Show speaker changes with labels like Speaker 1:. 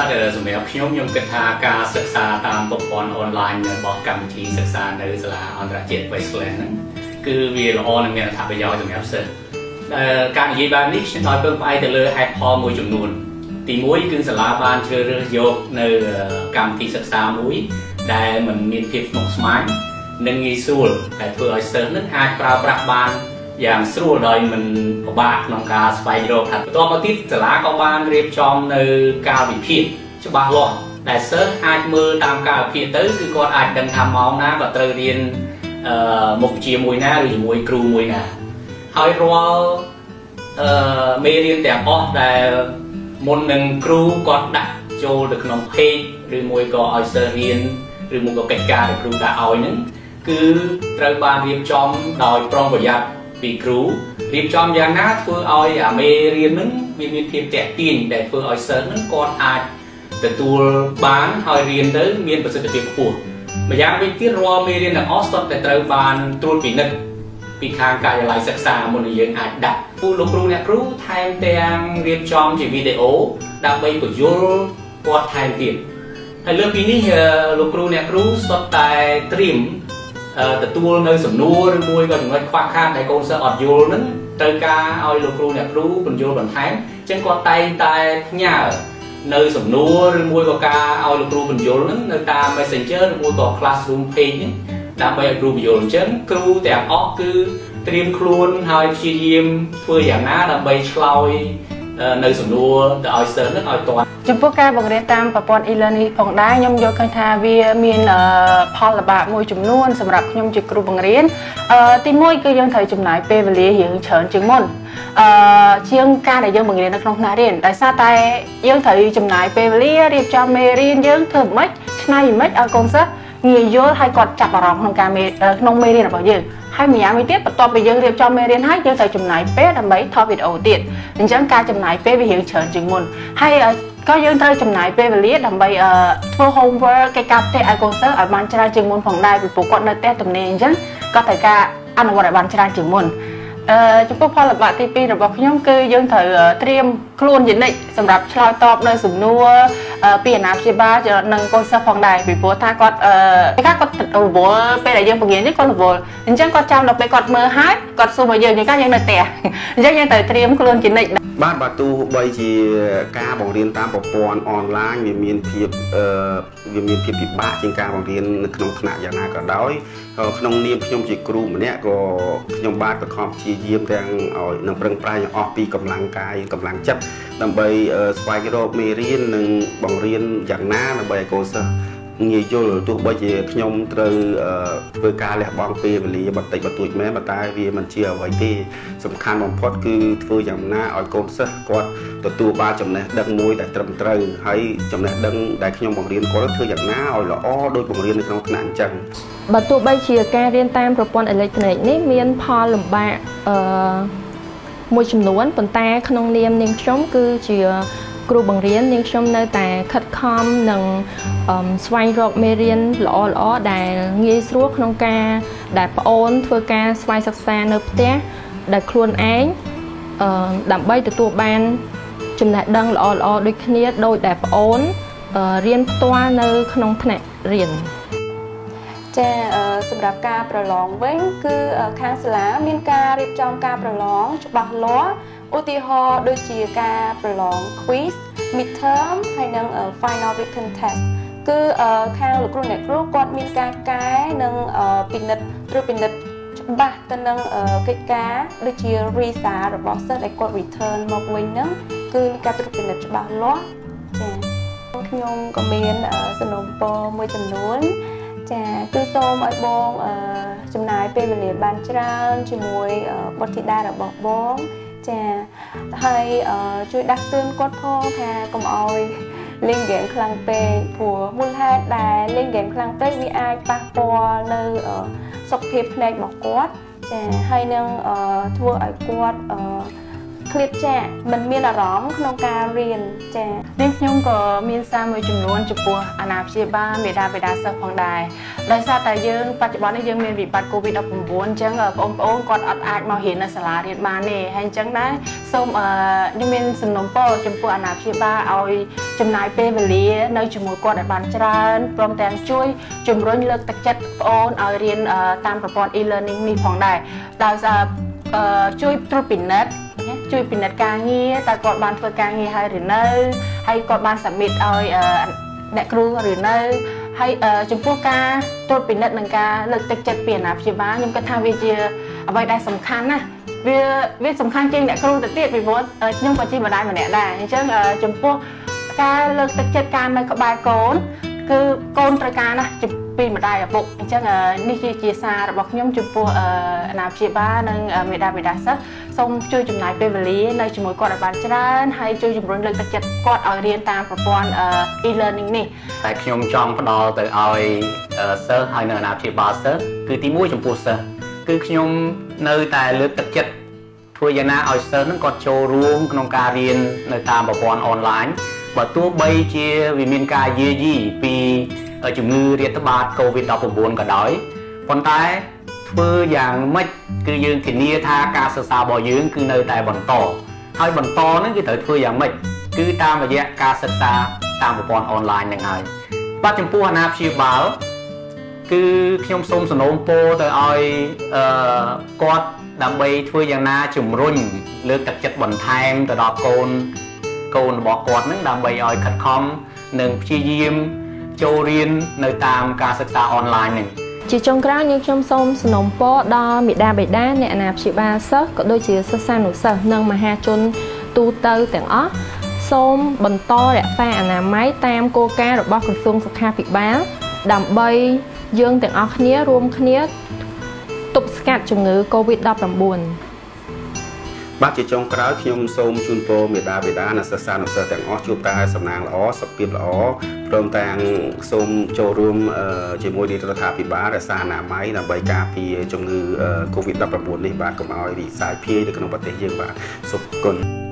Speaker 1: để dùng để nhóm kết thúc cảศึกษา តាមប្រព័ន្ធ online របស់កម្មវិធីសិក្សានៅសាលាអន្តរជាតិ Westland គឺវាល្អនិងមានអត្ថប្រយោជន៍សម្រាប់សិស្សការនិយាយបែបនេះខ្ញុំឲ្យពឹងផ្អែកទៅលើហេតុផលមួយចំនួនទី1គឺសាលាបានជ្រើសរើសយកនៅកម្មវិធីសិក្សាមួយដែលមិនមានភាពស្មុគស្មាញនិងងាយស្រួលដែលធ្វើឲ្យសិស្សនឹងអាចប្រើប្រាស់បានយ៉ាងស្រួលដោយមិនពិបាកក្នុងការស្វែងរកបន្ទាប់មកទៀតសាលាក៏បានរៀបចំនៅកាលវិភាគច្បាស់លាស់ដែលសិស្សអាចមើលតាមកាលវិភាគទៅគឺគាត់អាចដឹងថាម៉ោងណាគាត់ត្រូវរៀនមុខវិជ្ជាមួយណាឬជាមួយគ្រូមួយណាហើយរាល់មេរៀនទាំងអស់ដែលមុននឹងគ្រូគាត់ដាក់ចូលទៅក្នុង page ឬមួយក៏ឲ្យសិស្សរៀនឬមួយក៏កិច្ចការដែលគ្រូដាក់ឲ្យហ្នឹងគឺត្រូវបានរៀបចំដោយប្រុងប្រយ័ត្នពីគ្រូរៀបចំយ៉ាងណាធ្វើឲ្យអាមេរៀនហ្នឹងវាមានភាពតាក់ទាញដែលធ្វើឲ្យសិស្សហ្នឹងគាត់អាចទទួលបានហើយរៀនទៅមានប្រសិទ្ធភាពខ្ពស់ម្យ៉ាងវិញទៀតរាល់មេរៀនទាំងអស់សុទ្ធតែត្រូវបានត្រួតពិនិត្យពីខាងការិយាល័យសិក្សាមុននឹងយើងអាចដាក់លោកគ្រូអ្នកគ្រូថែមទាំងរៀបចំជាវីដេអូដើម្បីពន្យល់គាត់ថែមទៀតហើយលើពីនេះលោកគ្រូអ្នកគ្រូសុទ្ធតែត្រៀមទទួលនៅសំណួរឬមួយក៏ចំណុចខ្វះខាតដែលកូនសិស្សអត់យល់ហ្នឹងត្រូវការឲ្យលោកគ្រូអ្នកគ្រូពន្យល់បន្ថែមអញ្ចឹងគាត់តែងតែផ្ញើនៅសំណួរឬមួយក៏ការឲ្យលោកគ្រូពន្យល់ហ្នឹងនៅតាម Messenger ឬមួយក៏ Classroom page ហ្នឹងដើម្បីឲ្យគ្រូពន្យល់អញ្ចឹងគ្រូទាំងអស់គឺត្រៀមខ្លួនហើយព្យាយាមធ្វើយ៉ាងណាដើម្បីឆ្លើយនៅសំណួរទៅឲ្យសិស្សហ្នឹងឲ្យទាន់
Speaker 2: ចំពោះការបង្រៀនតាមប្រព័ន្ធ e-learning ផងដែរខ្ញុំយល់ឃើញថាវាមានផលលំបាកមួយចំនួនសម្រាប់ខ្ញុំជាគ្រូបង្រៀនទី1គឺយើងត្រូវចំណាយពេលវេលារៀងច្រើនជាងមុនជាងការដែលយើងបង្រៀននៅក្នុងថ្នាក់រៀនដោយសារតែយើងត្រូវចំណាយពេលវេលារៀបចំមេរៀនយើងធ្វើមិនឆ្នៃមិនឲ្យកូនសិស្សងាយយល់ហើយគាត់ចាប់អារម្មណ៍ក្នុងមេរៀនរបស់យើងហើយម្យ៉ាងវិញទៀតបន្ទាប់ពីយើងរៀបចំមេរៀនហើយយើងត្រូវចំណាយពេលដើម្បីថតវីដេអូទៀតអញ្ចឹងការចំណាយពេលវារៀងច្រើនជាងមុនហើយក៏យើងត្រូវចំណាយពេលវេលាដើម្បីធ្វើ homework កិច្ចការផ្ទះឲ្យកូនសិស្សឲ្យបានច្រើនជាងមុនផងដែរពីព្រោះគាត់នៅផ្ទះទំនេរអញ្ចឹងក៏ត្រូវការអនុវត្តឲ្យបានច្រើនជាងមុនចំពោះផលលំបាកទី2របស់ខ្ញុំគឺយើងត្រូវត្រៀមខ្លួនជានិច្ចសម្រាប់ឆ្លើយតបនៅសំណួរពីអាណាព្យាបាលនិងកូនសិស្សផងដែរពីព្រោះថាគាត់រវល់ពេលដែលយើងបង្រៀននេះគាត់រវល់អញ្ចឹងគាត់ចាំដល់ពេលគាត់មើលហើយគាត់សួរមកយើងនៅផ្ទះអញ្ចឹងយើងត្រូវត្រៀមខ្លួនជានិច្ច
Speaker 3: បាទបើទោះបីជាការបង្រៀនតាមប្រព័ន្ធអនឡាញវាមានភាពពិបាកជាងការបង្រៀននៅក្នុងថ្នាក់យ៉ាងណាក៏ដោយក្នុងនាមខ្ញុំជាគ្រូម្នាក់ក៏ខ្ញុំបានបង្ខំព្យាយាមទាំងឲ្យនឹងប្រឹងប្រែងអស់ពីកម្លាំងកាយកម្លាំងចិត្តដើម្បីស្វែងរកមេរៀននិងបង្រៀនយ៉ាងណាដើម្បីឲ្យកូនសិស្សងាយយល់ទោះបីជាខ្ញុំត្រូវធ្វើការលះបង់ពេលវេលាបន្តិចបន្តួចមែនប៉ុន្តែវាមិនជាអ្វីទេសំខាន់បំផុតគឺធ្វើយ៉ាងណាឲ្យកូនសិស្សគាត់ទទួលបានចំណេះដឹងមួយដែលត្រឹមត្រូវហើយចំណេះដឹងដែលខ្ញុំបង្រៀនគាត់ធ្វើយ៉ាងណាឲ្យល្អដោយបង្រៀននៅក្នុងថ្នាក់អញ្ចឹង
Speaker 4: បើទោះបីជាការរៀនតាមប្រព័ន្ធអេឡិចត្រូនិកនេះមានផលលំបាកមួយចំនួនប៉ុន្តែក្នុងនាមនាងខ្ញុំគឺជាគ្រូបង្រៀននាងខ្ញុំនៅតែខិតខំនិងស្វែងរកមេរៀនល្អៗដែលងាយស្រួលក្នុងការដែលប្អូនធ្វើការស្វ័យសិក្សានៅផ្ទះដែលខ្លួនឯងដើម្បីទទួលបានចំណេះដឹងល្អៗដូចគ្នាដោយដែលប្អូនរៀនផ្ទាល់នៅក្នុងថ្នាក់រៀន
Speaker 2: ចាសម្រាប់ការប្រឡងវិញគឺខាងសាលាមានការរៀបចំការប្រឡងច្បាស់លាស់ឧទាហរណ៍ដូចជាការប្រឡង quiz midterm ហើយនិង final written test គឺខាងលោកគ្រូអ្នកគ្រូគាត់មានការកែនិងពិនិត្យច្បាស់ទៅនឹងកិច្ចការដូចជា result របស់សិស្សដែលគាត់ return មកវិញហ្នឹងគឺមានការត្រួតពិនិត្យច្បាស់លាស់ចាខ្ញុំក៏មានសំណូមពរមួយចំនួនចាគឺសូមឲ្យបងចំណាយពេលវេលាបានច្រើនជាមួយបុត្រធីតារបស់បងចាហើយជួយដាស់តឿនគាត់ផងថាកុំឲ្យលេងហ្គេមខ្លាំងពេកព្រោះមូលហេតុដែលលេងហ្គេមខ្លាំងពេកវាអាចប៉ះពាល់នៅសុខភាពភ្នែករបស់គាត់ចាហើយនឹងធ្វើឲ្យគាត់ឃ
Speaker 4: คลิปแจ้มันมีละร้องขนมการเรียนแจ้
Speaker 2: นี่ខ្ញុំក៏មានសារមួយចំនួនចំពោះអាណាព្យាបាលមេដាបេដាសិស្សផងដែរដោយសារតែយើងបច្ចុប្បន្ននេះយើងមានវិបត្តិ COVID-19 អញ្ចឹងបងប្អូនគាត់អត់អាចមករៀននៅសាលារៀនបានទេហើយអញ្ចឹងដែរសូមខ្ញុំមានសំណូមពរចំពោះអាណាព្យាបាលឲ្យចំណាយពេលវេលានៅជាមួយគាត់ឲ្យបានច្រើនព្រមទាំងជួយជំរុញលើកទឹកចិត្តបងប្អូនឲ្យរៀនតាមប្រព័ន្ធ e-learning នេះផងដែរដោយសារជួយត្រួតពិនិត្យជួយពិនិត្យការងារតើគាត់បានធ្វើការងារហើយឬនៅហើយគាត់បាន submit ឲ្យអ្នកគ្រូឬនៅហើយចំពោះការត្រួតពិនិត្យនិងការលើកទឹកចិត្តពីអាណាព្យាបាលខ្ញុំគិតថាវាជាអ្វីដែលសំខាន់ណាស់វាសំខាន់ជាងអ្នកគ្រូទៅទៀតពីព្រោះខ្ញុំក៏ជាម្ដាយម្នាក់ដែរអញ្ចឹងចំពោះការលើកទឹកចិត្តការនៅក្បែរកូនគឺកូនត្រូវការណាស់ពីម្ដាយឪពុកអញ្ចឹងនេះជាសាររបស់ខ្ញុំចំពោះអាណាព្យាបាលនិងមេដាបេដាសិស្សសូមជួយចំណាយពេលវេលានៅជាមួយគាត់ឲ្យបានច្រើនហើយជួយជំរុញលើកទឹកចិត្តគាត់ឲ្យរៀនតាមប្រព័ន្ធ e-learning នេះ
Speaker 1: តែខ្ញុំចង់ផ្ដល់ទៅឲ្យសិស្សហើយនៅអាណាព្យាបាលសិស្សគឺទី1ចំពោះសិស្សគឺខ្ញុំនៅតែលើកទឹកចិត្តធ្វើយ៉ាងណាឲ្យសិស្សហ្នឹងគាត់ចូលរួមក្នុងការរៀននៅតាមប្រព័ន្ធអនឡាញបើទោះបីជាវាមានការយាយីពីជំងឺរាតត្បាត COVID-19 ក៏ដោយប៉ុន្តែធ្វើយ៉ាងម៉េចគឺយើងធានាថាការសិក្សារបស់យើងគឺនៅតែបន្តហើយបន្តហ្នឹងគឺត្រូវធ្វើយ៉ាងម៉េចគឺតាមរយៈការសិក្សាតាមប្រព័ន្ធអនឡាញហ្នឹងហើយបាទចំពោះអាណាព្យាបាលគឺខ្ញុំសូមសំណូមពរទៅឲ្យគាត់ដើម្បីធ្វើយ៉ាងណាជំរុញលើកទឹកចិត្តបន្ថែមទៅដល់កូនរបស់គាត់ហ្នឹងដើម្បីឲ្យខិតខំនិងព្យាយាមចូលរៀននៅតាមការសិក្សាអនឡាញហ្នឹង
Speaker 4: ជាចុងក្រោយខ្ញុំសូមសំណូមពរដល់មេដាបេដាអ្នកអាណាព្យាបាលសិស្សក៏ដូចជាសិស្សានុសិស្សនិងមហាជនទូទៅទាំងអស់សូមបន្តរក្សាអនាម័យតាមគោលការណ៍របស់ក្រសួងសុខាភិបាលដើម្បីយើងទាំងអស់គ្នារួមគ្នាទប់ស្កាត់ជំងឺ COVID-19
Speaker 3: បាទជាចុងក្រោយខ្ញុំសូមជូនពរមេដាបេដានិងសិស្សានុសិស្សទាំងអស់ជួបតែសំណាងល្អសុខភាពល្អព្រមទាំងសូមចូលរួមជាមួយរាជរដ្ឋាភិបាលរក្សាអនាម័យដើម្បីការពារជំងឺ COVID-19 នេះបាទកុំឲ្យរីកសាយភាយនៅក្នុងប្រទេសយើងបាទសូមអរគុណ